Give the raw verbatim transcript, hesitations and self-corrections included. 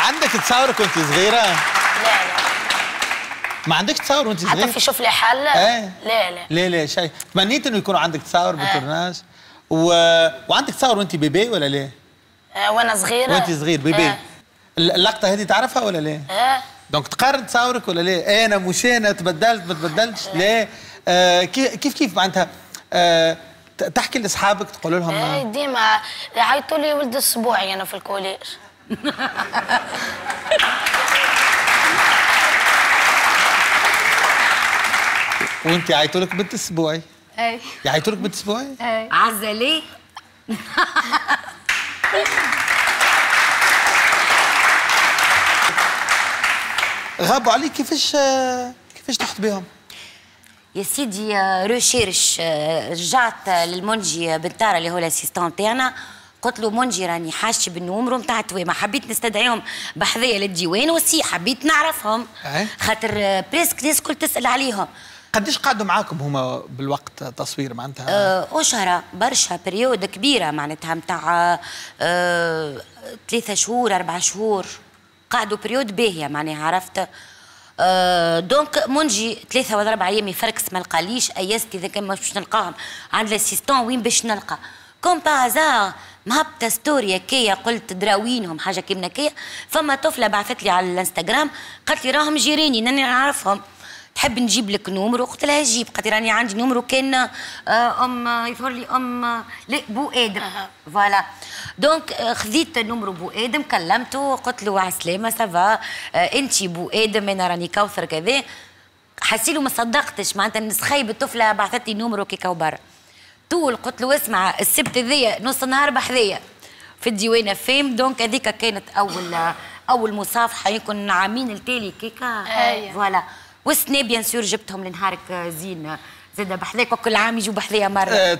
عندك تصورك وانت صغيره؟ لا لا ما عندك تصور وانت صغيره؟ حتى في شوف لي حل؟ ايه لا لا ليه ليه شيء تمنيت انه يكون عندك تصور بالتورناج و... وعندك تصور وانت بيبي ولا ليه؟ آه وانا صغيره وانت صغير بيبي آه. اللقطه هذه تعرفها ولا ليه؟ اه دونك تقارن تصاورك ولا ليه؟ ايه انا مش انا تبدلت ما تبدلتش ليه؟ آه كيف كيف كيف معناتها آه تحكي لاصحابك تقول لهم آه ديما يعيطوا لي ولد اسبوعي انا في الكوليج. وانت يعيطوا لك بنت اسبوعي؟ اي يعيطوا لك بنت اسبوعي؟ اي عزة ليه؟ غابوا عليك كيفاش كيفاش تحت بهم؟ يا سيدي ريشيرش رجعت للمنجي بنتارا اللي هو الاسيستون تاعنا، قلت له منجي راني حاشي بالنومرو نتاع تويما، حبيت نستدعيهم بحذايا للديوان وسي حبيت نعرفهم خاطر بريسك الناس الكل تسال عليهم. قديش قعدوا معاكم هما بالوقت تصوير معناتها؟ أه أشهر برشا بريود كبيرة معناتها متاع أه ثلاثة شهور أربع شهور قعدوا بريود باهية معناها عرفت. أه دونك منجي ثلاثة ولا أربع أيام يفركس ما لقاليش أيست إذا كان مش باش نلقاهم عند الاسيستون وين باش نلقى كوم بازار مهبطة ستوري هكايا قلت دراوينهم حاجة كيما هكايا. فما طفلة بعثت لي على الانستغرام قالت لي راهم جيراني ناني نعرفهم تحب نجيب لك نومرو؟ قلت لها جيب قالت لي راني عندي نومرو كان ام يظهر لي ام لا بو ادم فوالا. دونك خذيت نومرو بو ادم كلمته قلت له على السلامه سافا انت بو ادم انا راني كوثر كذا. حسيله ما صدقتش معناتها نسخيب الطفله بعثت لي نومرو كيكا وبرا طول. قلت له اسمع السبت هذيا نص النهار بحذايا في الديوانه فيم. دونك هذيك كانت اول اول مصافحه يكون عامين التالي كيكا فوالا. والسنة بيان سور جبتهم لنهارك زين زاد بحذاك وكل عام يجوا بحذايا مره.